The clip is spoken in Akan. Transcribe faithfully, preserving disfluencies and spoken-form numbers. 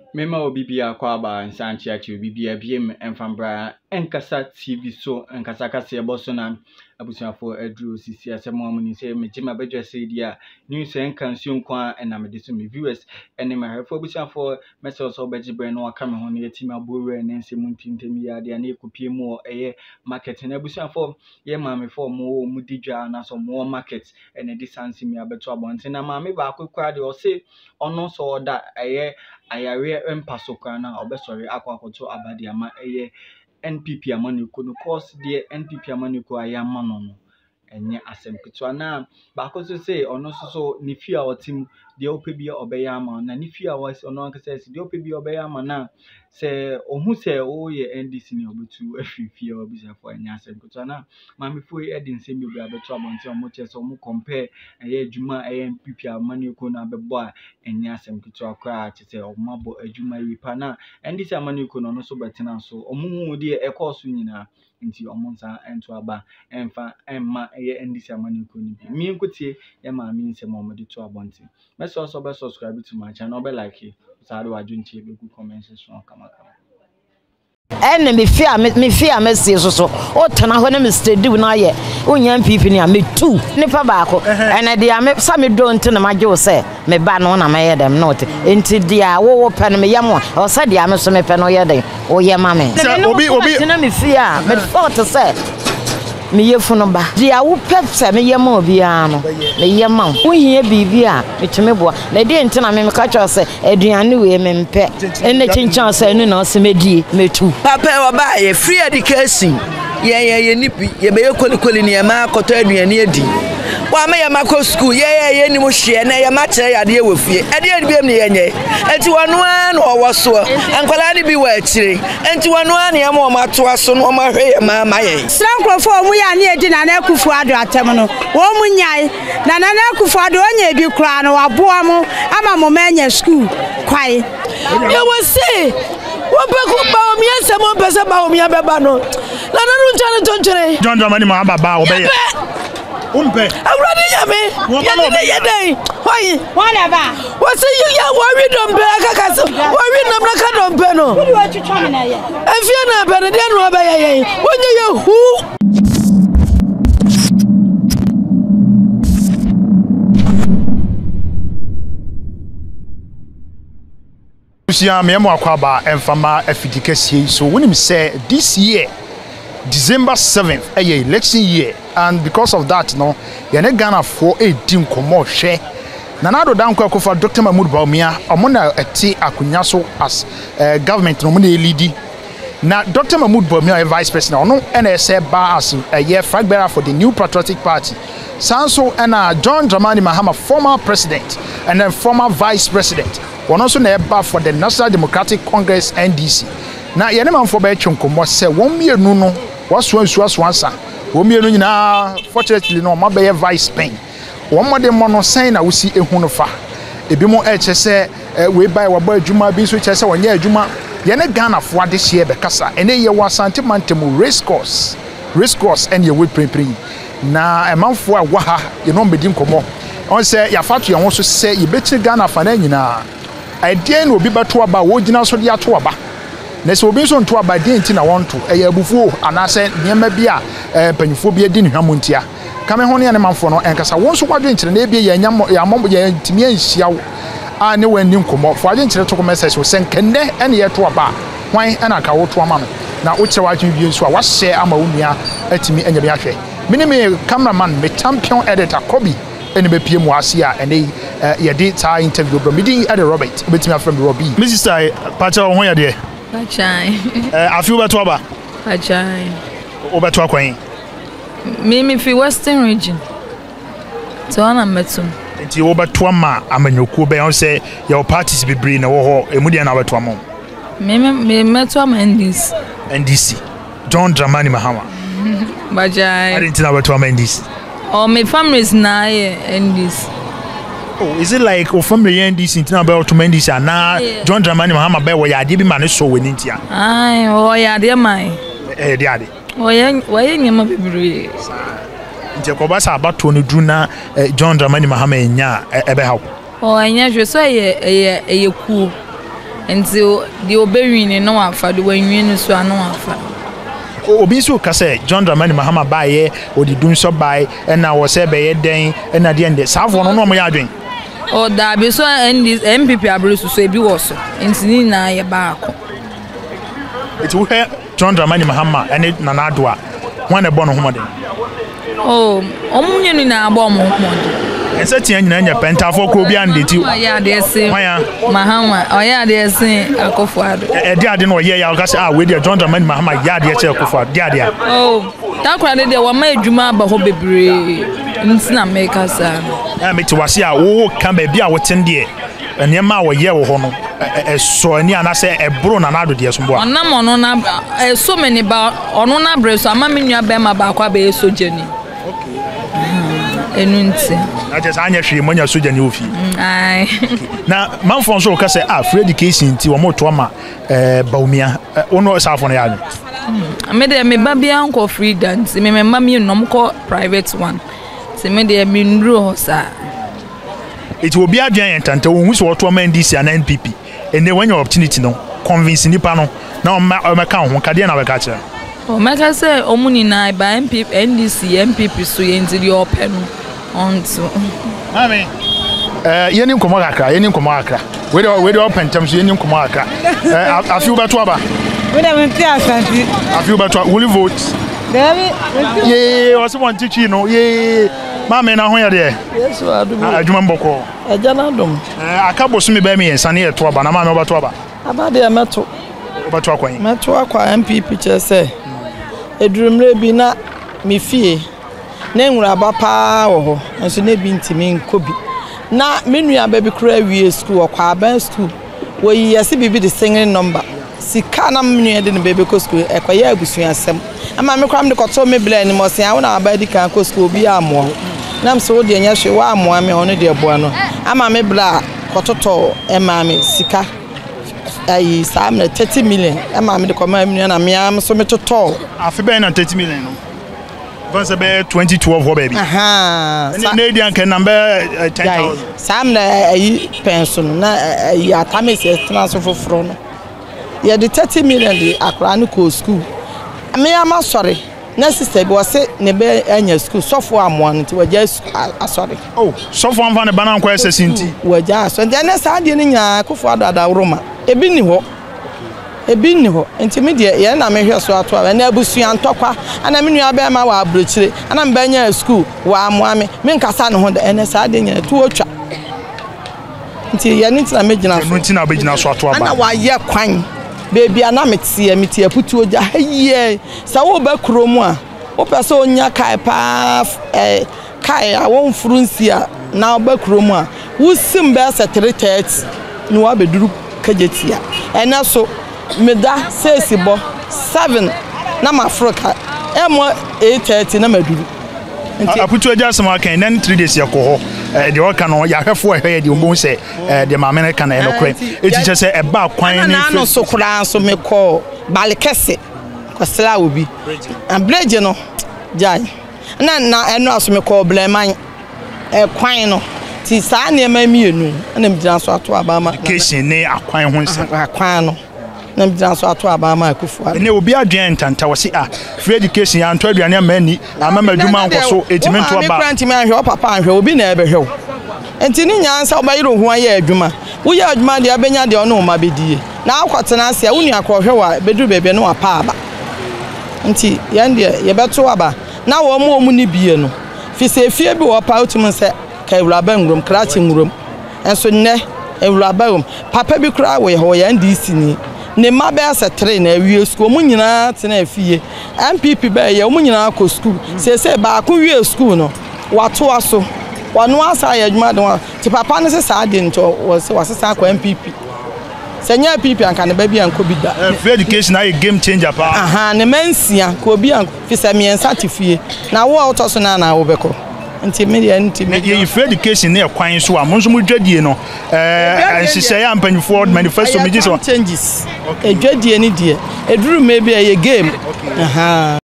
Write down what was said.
Mema obibia kwa ba nsanchi achi obibia biem enfambra enkasa T V so enkasa kase eboso na abusuafo adru sisi asemo amuni se mejima bedwese dia news enkansu kwa na mede so me viewers ene mahafo abusuafo message so begibre no aka me ho ne yatima abore ne nsemu ntintemi ya dia na ekopie mu eye market na abusuafo ye maame fo mo mu didwa na so mo market ene distance mi abeto abonte na maame ba akokwa de o se ono so oda eye ayare empaso kana obesori akwa akoto abadi ama eye N P P amaniko no course de N P P amaniko ayama no no enye asem kitwa na ba ko so say ono so so ni fia otim de opebia obeya ama na ni fia was ono ankasa si de opebia obeya ama na se ohu se o ye N D C ni obetu afifia obisa fo enye asem kitwa na mami fo e de nsem bi abeto abonte omo che so omo compare eye adwuma eye N P P amaniko na bebo a enye asem kitwa kwa che se omo abo adwuma yipa na N D C amaniko no no so betena so omo hu de e course nyina nti omonsa ento aba emfa emma eye N D C amaniko ni bi mi nkotie ye ma mi nsem omode to abonte make sure so be subscribe to my channel be like it so do adwunche be good comment section kama kama ene me fia me fia me sie so so o tana ho na me steady na ye onya N P P ni a me two nipa ba ko ene dia me sa me do nti na ma je se me ba no na ma ye dem not enti dia wo wo pe no me yam o sa dia me so me pe no ye dem o ye ma me obi obi na me fia me fort say me ye fu no ba dia wo pe se me ye ma obi an no me ye ma wo hie bibi a me teme boa na de nti na me me ka cho se aduane we me mpe ene chinchan se nu na se me die me tu papa wa ba ye free education ye ye ye nipi ye be ye kolikoli ni ye ma akoto aduane adi wa me ye makọ school ye ye ye ni mo hye na ye ma kire ya de we fie e de biem ni ye nye enti wonu an owo so ankwala ni bi wa akire enti wonu an ye ma o ma to aso no ma hwe ye ma ma ye Strankrofo mu ya ni edi na na kufu ado atem no wo mu nyai na na na kufu ado onya bi kura no waboa mu ama mo ma nya school kwai ye wo se wo be ku ba o mi ese mo pese ba o mi abeba no na na ru ntane tonchire John Dramani Mahama ba obeye umpe awrade yame yede yede hoyi wala ba wo se you ya worry dombe akaka so worry nam na ka dombe no wo wa twitwa me na ye afia na be ne de no obeye ye wonye ye hu Usia me mo akwaba emfama afidikasi so when say this year December seventh a election year and because of that no ye ne Ghana for eighteen komo hwe na na do dan kwa kofa Doctor Mahmoud Bawumia omona eti akunya so as uh, government no mo na lead na Doctor Mahmoud Bawumia vice president ono na say ba as a year flag bearer for the New Patriotic Party Sanso and John Dramani Mahama former president and then former vice president one also na eba for the National Democratic Congress N D C na ye ne manfo ba twonkomo se won mienu no waso ansu aso ansa won mienu nyina fortunately no ma be vice pen won mode mo no sen na wosi ehunu fa ebi mo e che se we bai wa ba adwuma bi so che se wonya adwuma ye ne Ghana fo ade hye be kasa ene ye wasante mantemu race course race course en ye we prepare na emanfo a wa ha ye no mbedi nkomo on se ya fatu ye ho so se ye beti Ghana fa na nyina idea no obi beto aba wo gina so de ato aba na se obi so nto aba de nti na wonto e ya bufuo anase niema bi a panyifo bi edi ne hwamontia kame ho ne ne manfo no enkasa won so kwadwe nkire na ebie ya nyam ya mom ya ntimi anhia a ne wani nkomo fo adwe nkire to ko message so senkenne ene ye to aba hwan ena ka wo to ama no na wo kire wadwe bi nso a wa share ama wonua atimi anya bi ahwe mini me cameraman me champion editor Kobi ene be pie mu ase a ene ye di ta interview bro me di Ede Robert betimi afrem Robbie Mister Pacha ho ya de Achai. Eh, afi ubeto aba? Achai. Ubeto akwan? Me me fi Western region. So ana metum. Enti ubeto ama amanyoku be on say your parties be bring na wo ho emu dia na ubeto ama. Me me meto ama N D C. N D C. John Dramani Mahama. Bajai. I didn't know ubeto ama N D C. Oh, my family is na N D C. Oh, is it like o family N D C ntina be to N D C na John Dramani Mahama be wo ya de bi ma ne so weni ntia. Ai, o ya de mai. Eh, de ade. O ya wo ya nyama bibiri. Ntia ko ba sa abato ne dru na John Dramani Mahama enya ebe ha. O anya hwe so ye ye ye ku. until the obeying no afa the when you so no afa obi so ka say John Dramani Mahama baye odi dun so baye and na wo say be den and na de ende safo no no mo ya adwen o da be so and this M P P abresu so ebi wo so ntini na ye baako it wo John Dramani Mahama and Nana Adua when e bono homo den oh omunye ni na agba omo homo ese tie nyina nya pentafo ko bi ande ti oya de se Mahama oya de se Akufo-Addo e de ade no oye ya ka say ah we de John Dramani Mahama ya de che Akufo-Addo de ade oh ta kwa de de wa ma adwuma ba ho bebre ntina make sa eh me ti wase a wo ka ba bi a woten de ene ma wo ye wo ho no e so ani ana say e bro na nado de so mbo ona mo no na e so many ba ono na bre so ama me nua ba ma ba kwa ba e so jeni enunti na je anya hwe mo nya so jeni ofi ai na manfo so ka say ah free education ti wo mo to ma eh baumia ono safo na ya me de me ba bia nko free dance me me ma me nom ko private one se me de me ndru ho sa it will be adwan entante wo hu so to ma N D C and N P P ene when your opportunity no convince nipa no na o ma ka ho ka de na we ka kire o ma ka say omuni na ba N P P N D C N P P so ye ndi open onto mami eh ye ni nkomo kakra ye ni nkomo kakra we de we de open terms ye ni nkomo kakra eh afi ubeto aba we de menti asanti afi ubeto will you vote David ye o se won tichi no ye mami na ho ye de yes adu adwuma mboko eja na dom eh akabo so me ba mi yensa na ye to aba na mami obeto aba aba de meto obeto akwan meto akwa M P P che se edurumre bi na me fie na enwura aba pa wo ho nso na bi ntimi nkobi na menua ba bi kura wie school okwa aban school wo yi yesi bibi the single number sika na menua de no bebe ko school ekoye abusua asem ama me kwam de koto me bla ni mo se a wo na aba di kan ko school bi amo na mse wo de nya hwe wa amo me hono de boa no ama me bla kototo e ma me sika ai sam na thirty million e ma me de koma menua na me am so me toto afi be na thirty million no Vance be twenty twelve ho baby. Aha. Ni na dia kan number ten thousand. Sam na ayi pension na ayi atame se transfer foforo no. Ye de thirty million di akra no ko school. Me am sorry. Na sister bi wose ne be anya school sofo amo no ti waja asori. Oh, sofo amfa ne bana nko ss nti. Waja so ndia na sa de ni nya Akufo-Addo adawroma. Ebi ni ho. Ebi ni ho enti me de ye na me hwe so ato a na abusua ntokwa ana me nua be ma wa abrochire ana me banya school wa amoame me nkasa ne ho de ene sa de nya tu otwa enti ye ni tina me gina so enti na be gina so ato aba ana wa ye kwan bebi ana metie metie putu oja haye sa wo ba kromu a wo pese onya kai pa eh kai a won frunsi a na wo ba kromu a wo sim be se three thirty ni wa beduru kajetia ena so meda six bo seven na mafroka emo eight thirty na maduru aputu aja sama kan nan three days yakoho eh de waka no ya hwefo ehwe de ombon se eh de ma America na enokre etiche se e ba kwan ni na no so kura so me ko balekese ko sla obi and bleje no jai na na eno aso me ko bleman e kwan no ti sa na ema mienu na me gina so ato abama education ne akwan ho nse akwan no na me gina so ato abama Akufo-Addo ne obi adwen ntanta wose ah free education ya nto aduane amani amama dwuma nkoso etimento aba me kranti me ahwe papa ahwe obi na ebehwe enti ni nyansa obayiro ho aye adwuma wo ye adwuma de abenya de ono ma bedie na akwatena ase a wonu akrɔhwe wa beduru bebe no apa aba enti yande ye beto aba na wo mu omu ni bie no fi se fie bi wo pa otum se ka ewuraba ngurom krachi ngurom enso nne ewuraba wom papa bi kura wo ye ho yande isini ne ma be ase three na awie school mu nyina tena afie M P P be ye mu nyina ko school se se ba ko wie school no wato aso wanu asa ya adwuma de wa ti papa ne se sa de nto wo se wasesa ko M P P se nya M P P anka ne ba bi anko bi da free education na game changer pa aha ne mansia ko bi anko fi se miensa ti fie na wo auto so na na wo beko nti media nti media free education ne kwan so a mo nso mo dwadie no eh ensise ya mpanyfo manifesto me ji so changes edwadie ni die eduru maybe a game aha